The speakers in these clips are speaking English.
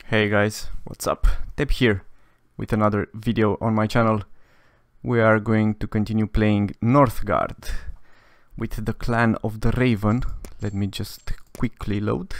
Hey guys, what's up? Tep here with another video on my channel. We are going to continue playing Northgard with the clan of the Raven. Let me just quickly load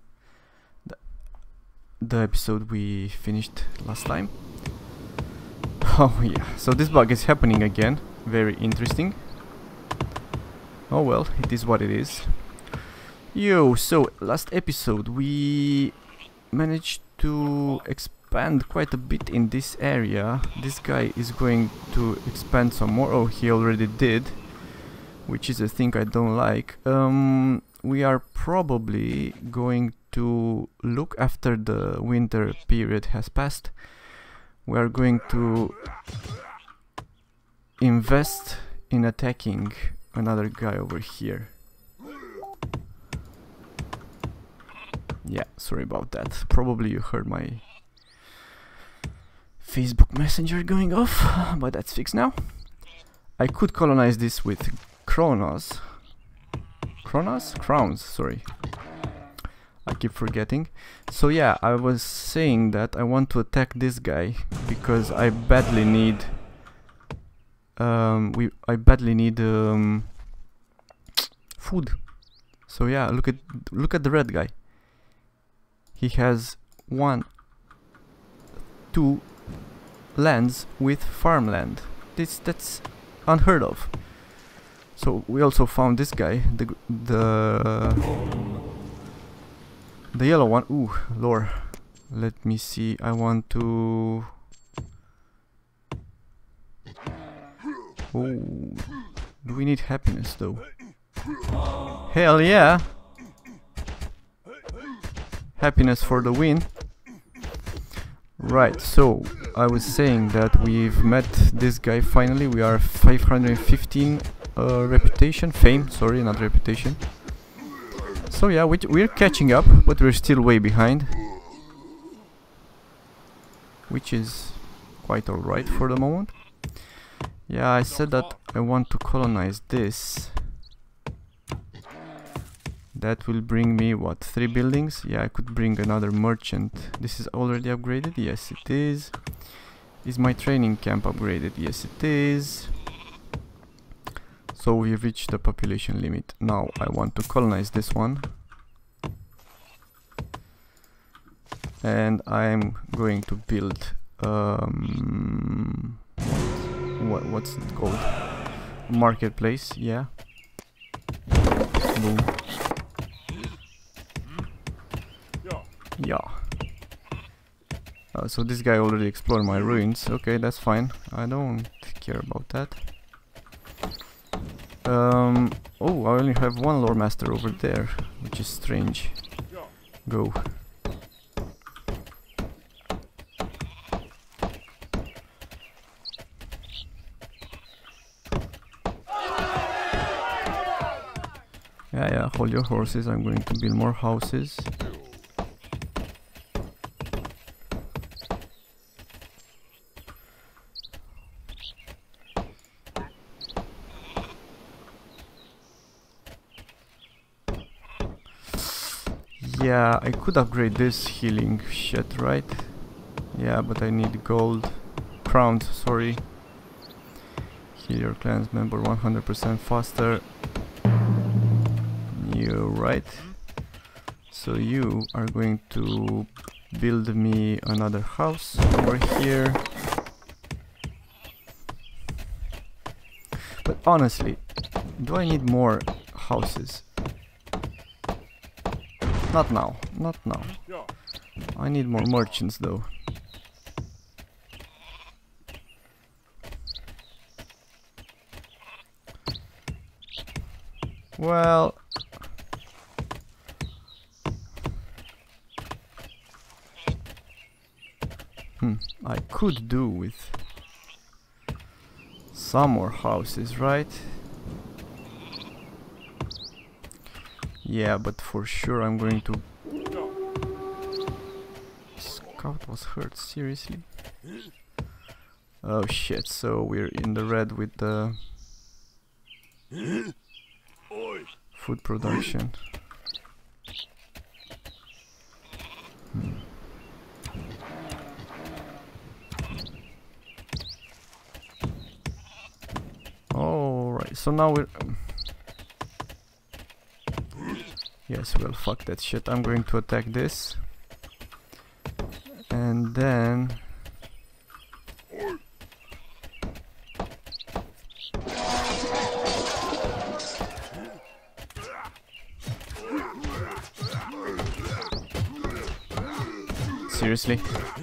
the episode we finished last time. Oh yeah, so this bug is happening again. Very interesting. Oh well, it is what it is. So last episode we managed to expand quite a bit in this area. This guy is going to expand some more. Oh, he already did, which is a thing I don't like. We are probably going to look after the winter period has passed. We are going to invest in attacking another guy over here. Yeah, sorry about that. Probably you heard my Facebook Messenger going off, but that's fixed now. I could colonize this with crowns, sorry. I keep forgetting. So yeah, I was saying that I want to attack this guy because I badly need food. So yeah, look at the red guy. He has 2 lands with farmland. That's unheard of. So we also found this guy, the yellow one. Ooh, lore. Let me see. I want to. Oh, do we need happiness though? Hell yeah! Happiness for the win. Right, so I was saying that we've met this guy finally. We are 515 fame, sorry, not reputation. So yeah, we're catching up, but we're still way behind, which is quite alright for the moment. Yeah, I said that I want to colonize this. That will bring me, what, 3 buildings? Yeah, I could bring another merchant. This is already upgraded? Yes, it is. Is my training camp upgraded? Yes, it is. So we've reached the population limit. Now I want to colonize this one. And I'm going to build... what's it called? Marketplace, yeah. Boom. Yeah. So this guy already explored my ruins. Okay, that's fine. I don't care about that. Oh, I only have 1 lore master over there, which is strange. Go. Yeah, hold your horses. I'm going to build more houses. Yeah, I could upgrade this healing shit, right? Yeah, but I need gold. Crowns, sorry. Heal your clan's member 100% faster. You're right. So you are going to build me another house over here. But honestly, do I need more houses? Not now, not now. I need more merchants though. Well... I could do with some more houses, right? Yeah, but for sure I'm going to... Scout was hurt, seriously? Oh shit, so we're in the red with the food production. so now we're... yes, well, fuck that shit. I'm going to attack this. And then... seriously?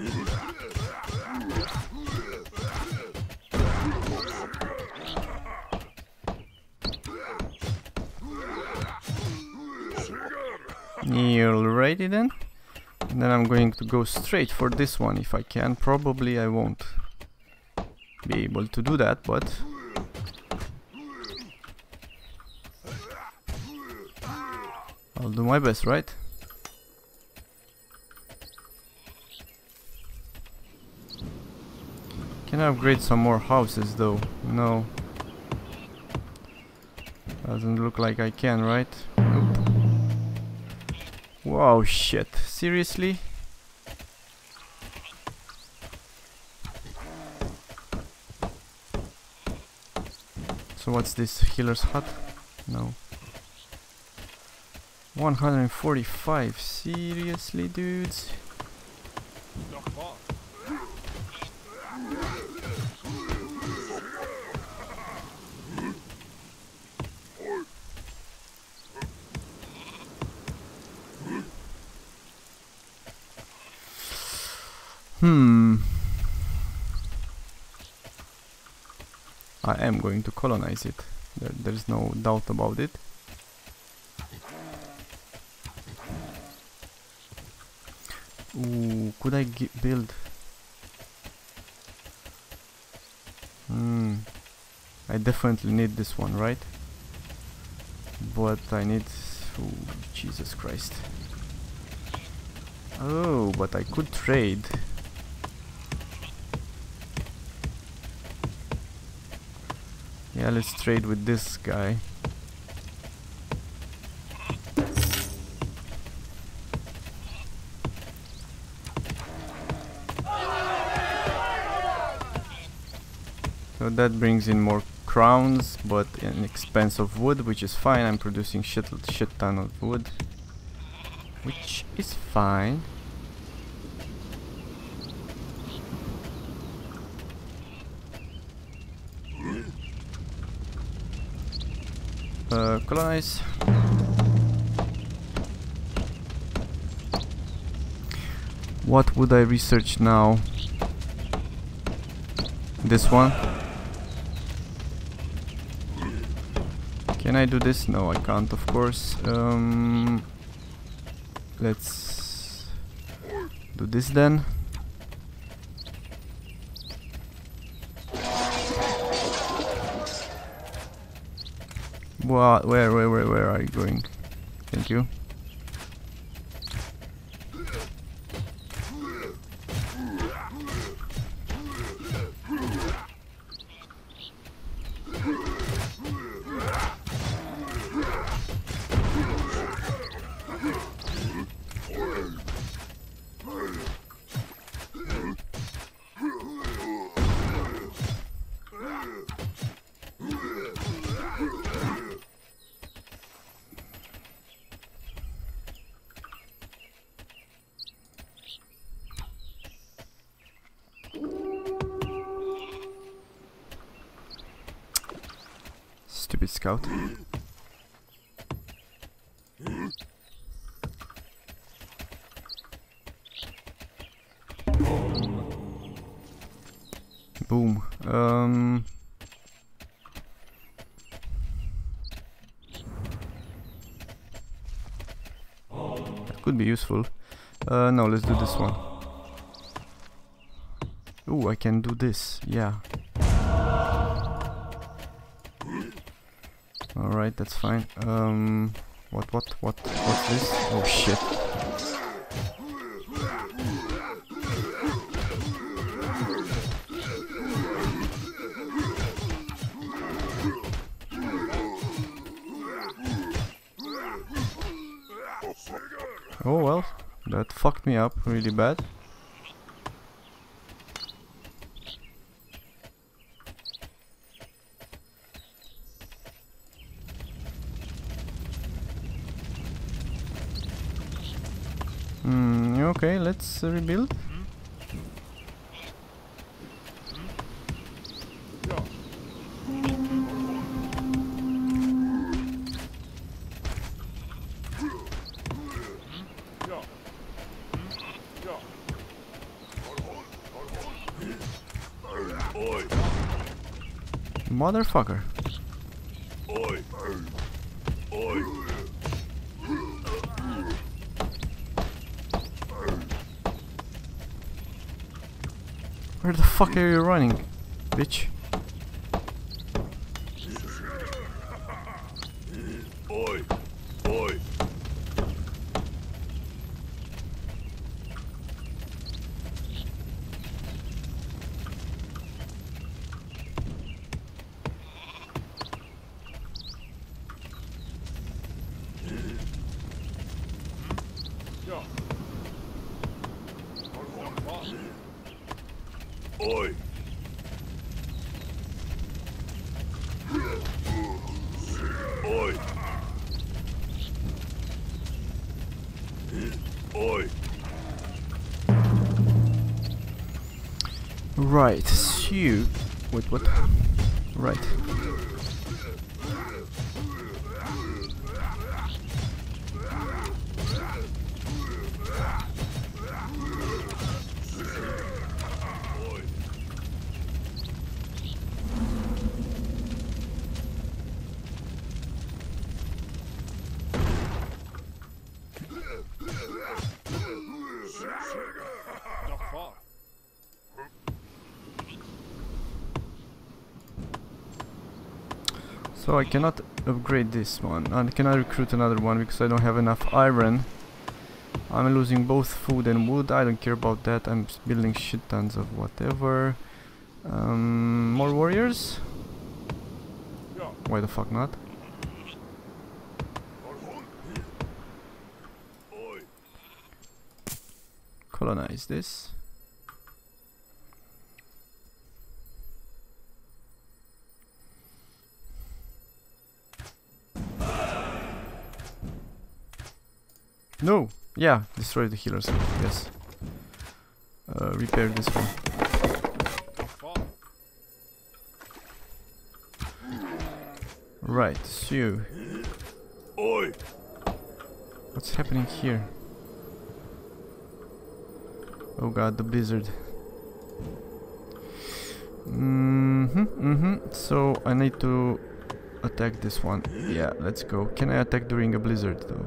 Alrighty then. And then I'm going to go straight for this one if I can. Probably I won't be able to do that, but I'll do my best, right? Can I upgrade some more houses though? No. Doesn't look like I can, right? Nope. Wow, shit. Seriously? So what's this? Healer's hut? No. 145. Seriously, dudes? I am going to colonize it. There's no doubt about it. Ooh, could I build? I definitely need this one, right? But I need... ooh, Jesus Christ. Oh, but I could trade. Yeah, let's trade with this guy. So that brings in more crowns, but an expense of wood, which is fine. I'm producing shit ton of wood, which is fine. Colonize. What would I research now? This one? Can I do this? No, I can't, of course. Let's do this then. What? Where are you going? Thank you. Stupid scout. Boom. That could be useful. No, let's do this one. Ooh, I can do this. Yeah. Alright, that's fine. What's this? Oh shit. Oh well, that fucked me up really bad. Okay, let's rebuild. Motherfucker. Where the fuck are you running, bitch? Right, so... Wait, what? Right. So I cannot upgrade this one, and I cannot recruit another one because I don't have enough iron. I'm losing both food and wood. I don't care about that. I'm just building shit tons of whatever. More warriors? Why the fuck not? Colonize this. No! Yeah, destroy the healers. Yes. Repair this one. Right, so... What's happening here? Oh god, the blizzard. So I need to attack this one. Yeah, let's go. Can I attack during a blizzard though?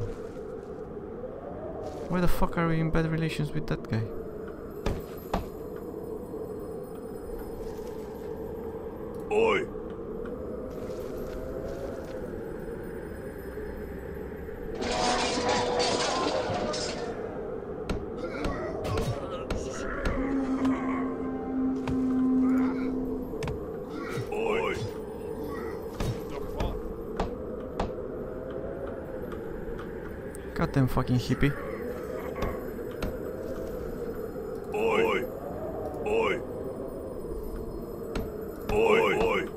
Why the fuck are we in bad relations with that guy? Oi! Goddamn fucking hippie. Oi! Oi! Oi! Oi!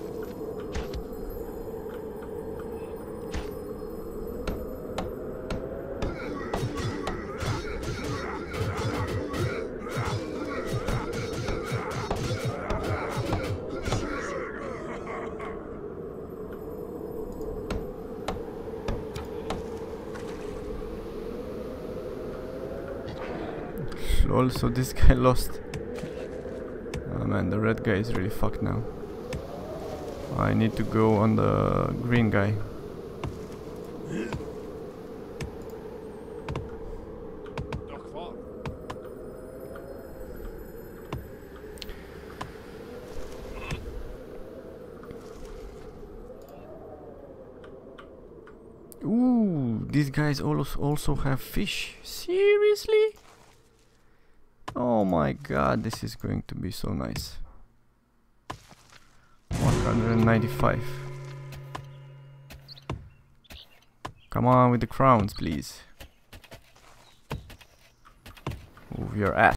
Also, this guy lost. Oh man, the red guy is really fucked now. I need to go on the green guy. Ooh, these guys also have fish. Seriously? Oh my god, this is going to be so nice. 195. Come on with the crowns, please. Move your ass.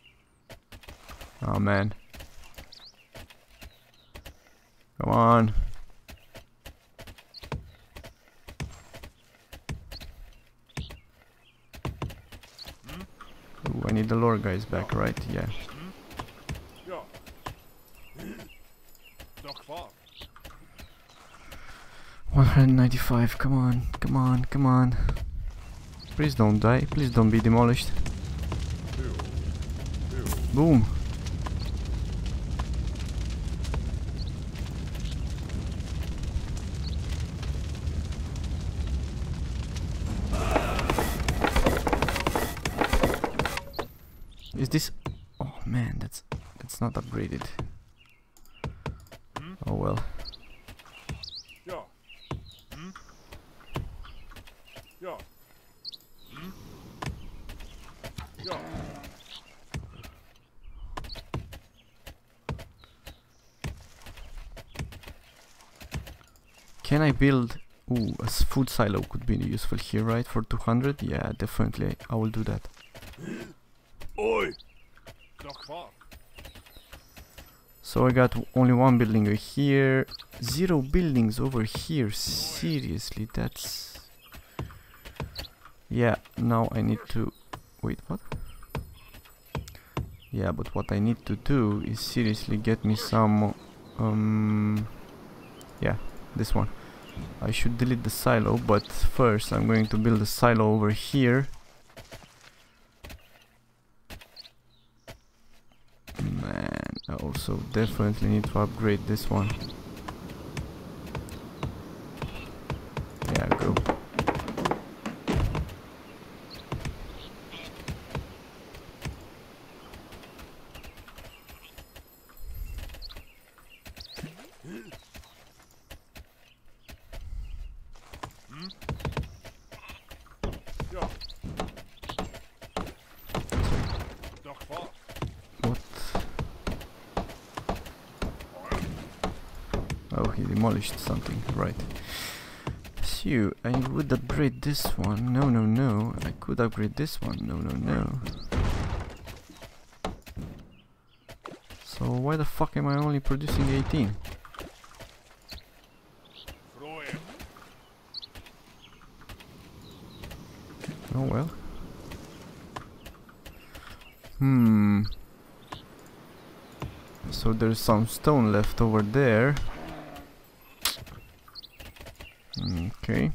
Oh man. Come on. need the lore guys back, right? Yeah. 195, come on, come on, come on. Please don't die, please don't be demolished. Boom. Is this... Oh man, that's not upgraded. Oh well. Can I build... Ooh, a food silo could be useful here, right? For 200? Yeah, definitely. I will do that. Oi! So I got only one building here. 0 buildings over here. Seriously, that's... Yeah, now I need to... Wait, what? Yeah, but what I need to do is seriously get me some... Yeah, this one. I should delete the silo, but first I'm going to build a silo over here. Man, I also definitely need to upgrade this one. Yeah, go. What? Oh, he demolished something, right. So, I would upgrade this one. No, no, no. I could upgrade this one. No, no, no. So, why the fuck am I only producing 18? Oh well. So there's some stone left over there. Okay.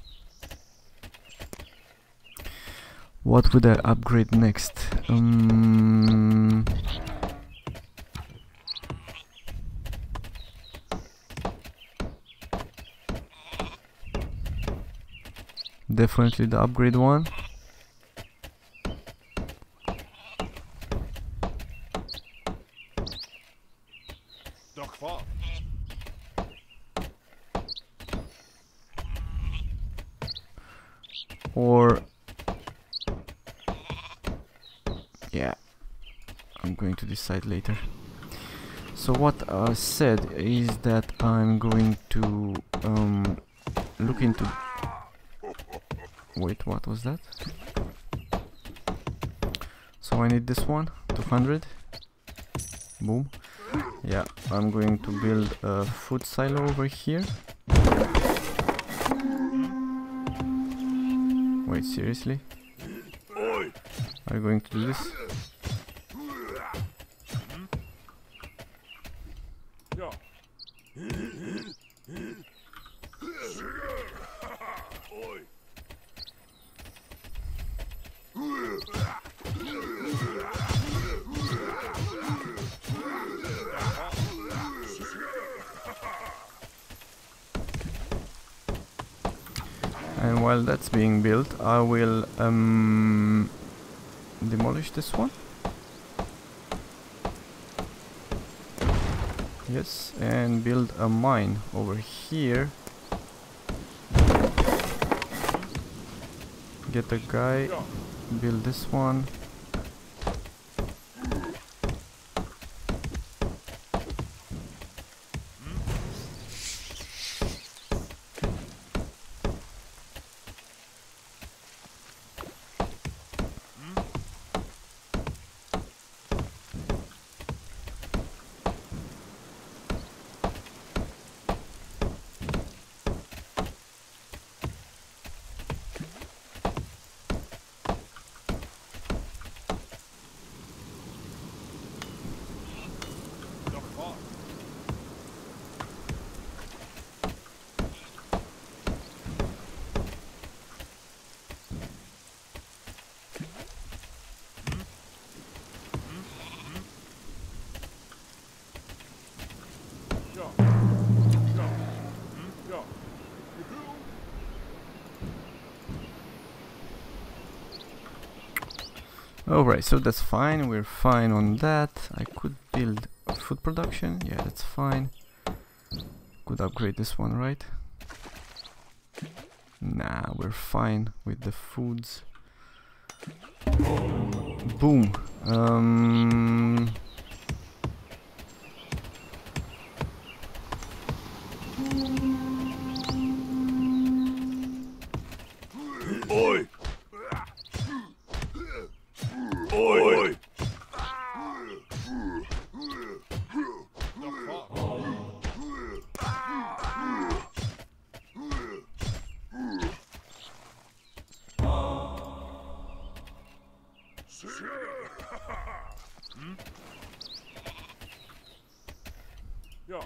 What would I upgrade next? Definitely the upgrade one. Or yeah, I'm going to decide later. So what I said is that I'm going to look into... Wait, what was that? So I need this one, 200. Boom. Yeah, I'm going to build a food silo over here. Wait, seriously? Oi! Are you going to do this? Oi! And while that's being built, I will demolish this one. Yes, and build a mine over here. Get a guy, build this one. Alright, so that's fine, we're fine on that. I could build food production, yeah, that's fine. Could upgrade this one, right? Nah, we're fine with the foods. Boom. Oi! Oi! Ja.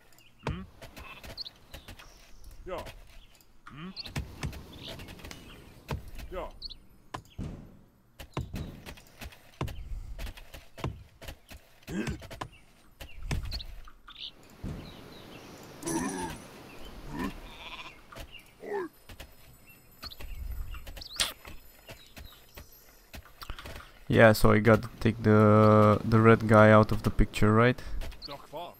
Ja. Ja. Yeah, so I gotta take the red guy out of the picture, right? Doch wahr.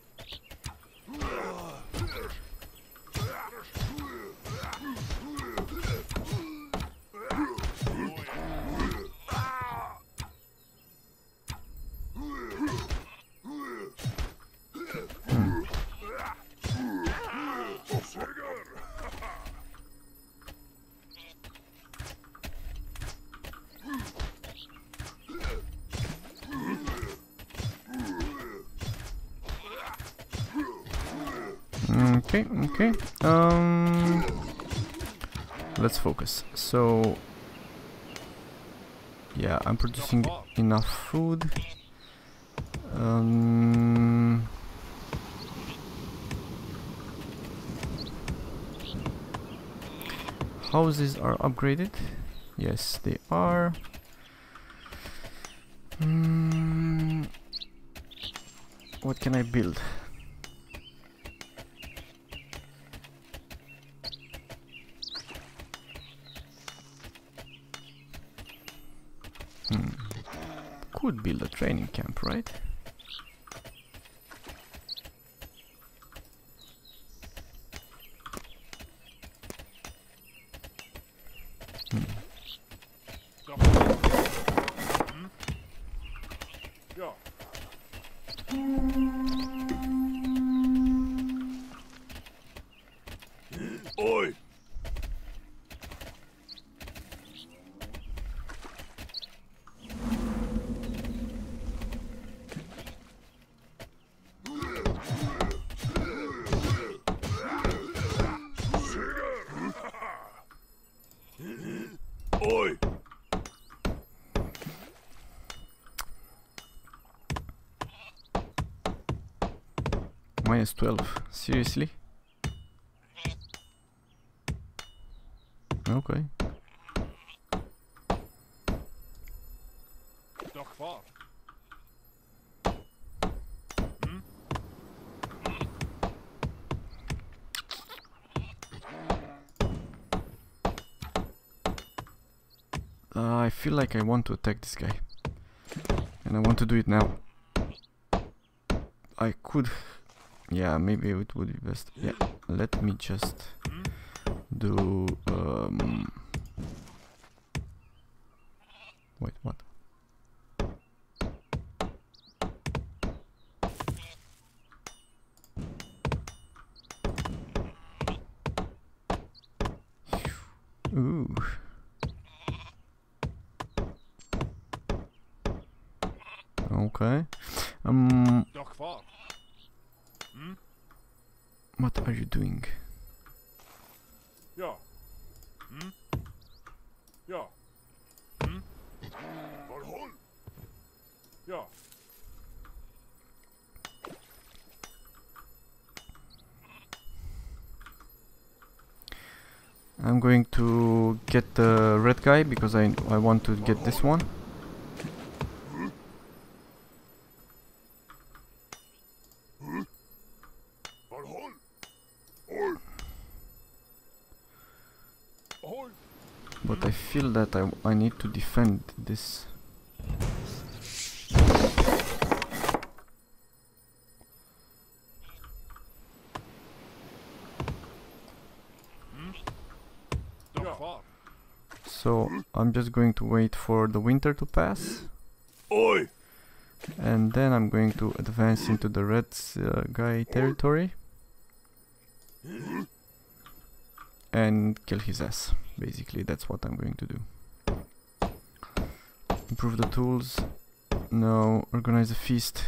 Okay, okay. Let's focus. So, yeah, I'm producing enough food. Houses are upgraded. Yes, they are. What can I build? Could build a training camp, right? Ja. Oi! Oi! Minus 12. Seriously? Okay. Doch wahr. I feel like I want to attack this guy. And I want to do it now. I could... Yeah, maybe it would be best. Yeah, let me just do... Wait, what? Ooh. Okay. Doch wahr. What are you doing? Ja. Ja. Verhol. Ja. I'm going to get the red guy because I want to get this one. Verhol. Oi! Oi! But I feel that I need to defend this. kvar. So I'm just going to wait for the winter to pass. Oi! And then I'm going to advance into the red guy territory. And kill his ass. Basically, that's what I'm going to do. Improve the tools. No, organize a feast.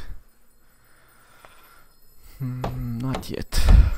Not yet.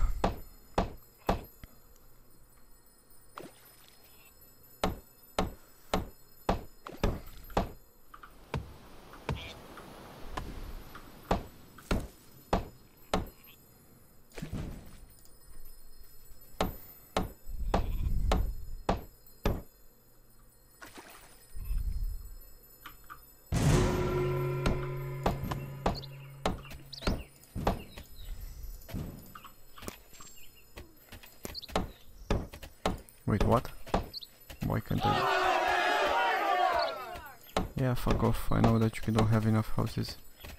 Wait, what? Why can't I? Yeah, fuck off. I know that you don't have enough houses.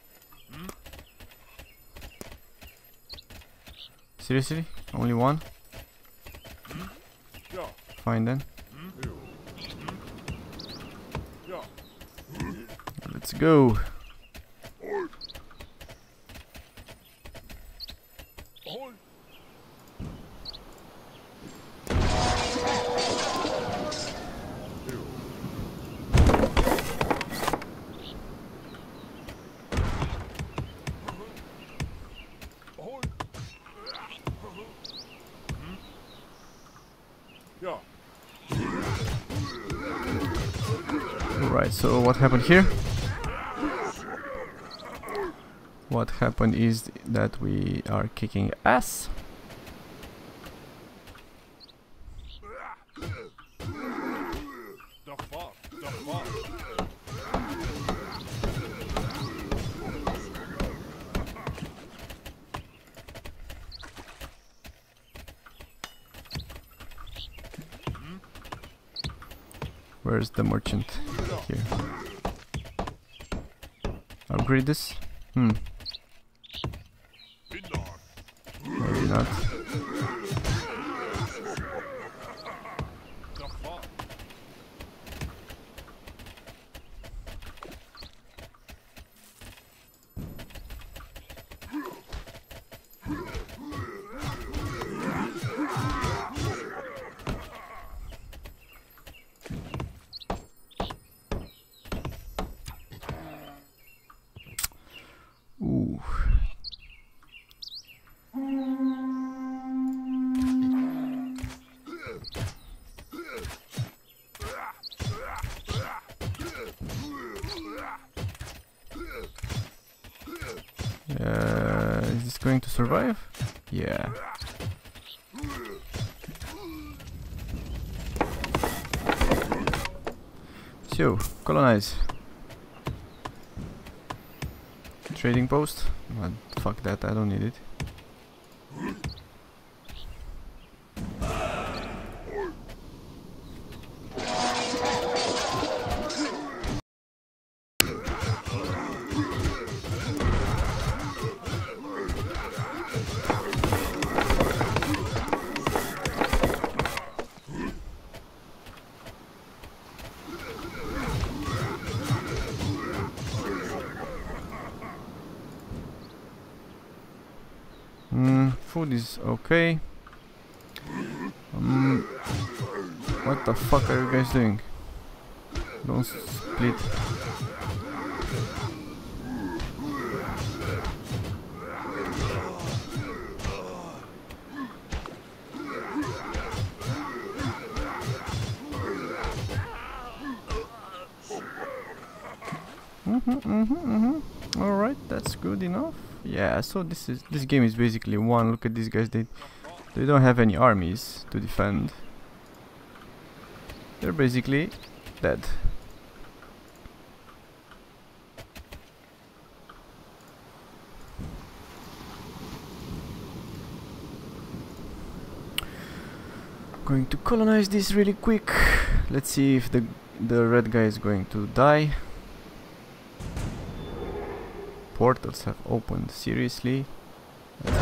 Seriously? Only one? Ja. Fine then. Ja. Let's go. Hol! Hol! Ja. Right, so what happened here? What happened is that we are kicking ass. Doch kvar. Doch kvar. Where's the merchant? Here. Upgrade this? Maybe not. Doch kvar. Ooh. Is this going to survive? Yeah. So, colonize. Trading post? Well, fuck that, I don't need it. Food is okay. What the fuck are you guys doing? Don't split. Alright, that's good enough. Yeah, so this game is basically one. Look at these guys, they don't have any armies to defend. They're basically dead. Going to colonize this really quick. Let's see if the red guy is going to die. Portals have opened, seriously?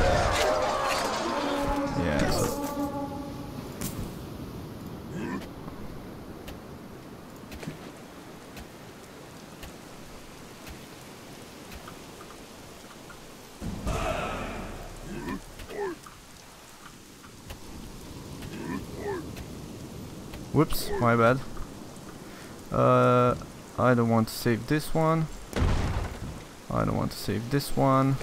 Yes. Whoops, my bad. I don't want to save this one. I don't want to save this one.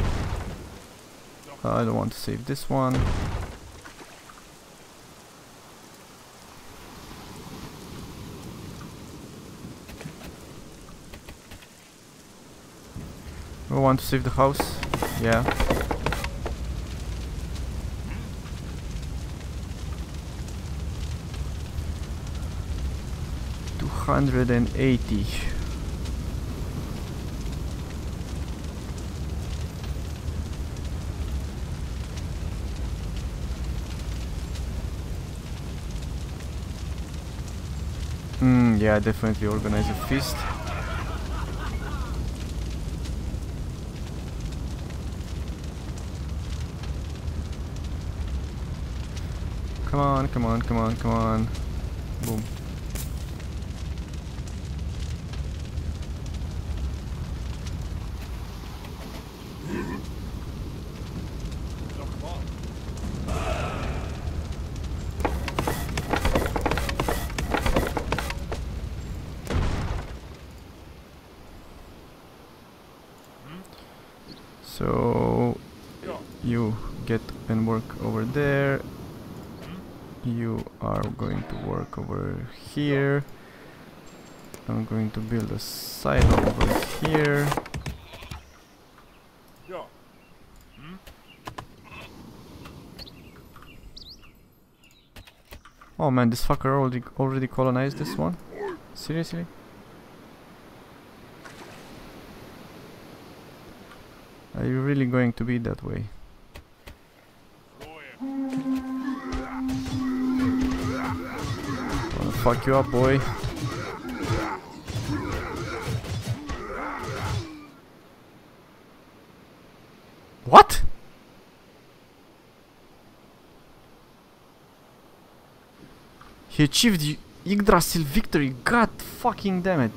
I don't want to save this one. I want to save the house. Yeah. $280. Yeah, definitely organize a feast. Come on, come on, come on, come on. Boom. So you get and work over there. You are going to work over here. I'm going to build a silo over here. Oh man, this fucker already colonized this one? Seriously? Are you really going to be that way? I'll fuck you up, boy. What? He achieved Yggdrasil victory. God fucking damn it.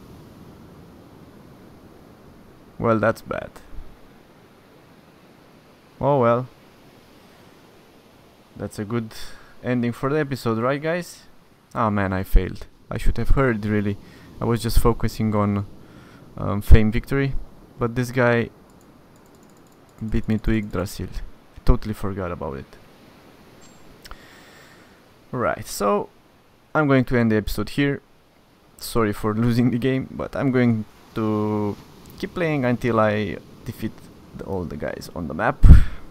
Well, that's bad. Oh well. That's a good ending for the episode, right guys? Ah man, I failed. I should have heard, really. I was just focusing on fame victory. But this guy beat me to Yggdrasil. I totally forgot about it. Right, so I'm going to end the episode here. Sorry for losing the game, but I'm going to keep playing until I defeat all the guys on the map.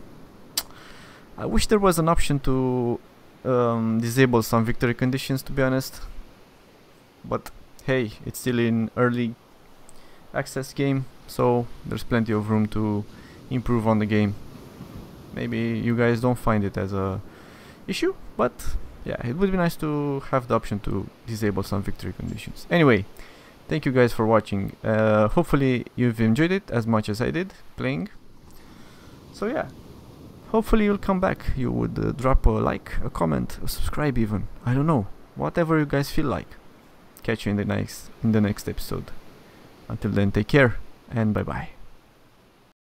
I wish there was an option to disable some victory conditions, to be honest. But hey, it's still in early access game, so there's plenty of room to improve on the game. Maybe you guys don't find it as a issue, but yeah, it would be nice to have the option to disable some victory conditions. Anyway, thank you guys for watching. Hopefully you've enjoyed it as much as I did playing. So yeah, hopefully you'll come back. You would drop a like, a comment, a subscribe even. I don't know, whatever you guys feel like. Catch you in the next episode. Until then, take care and bye bye.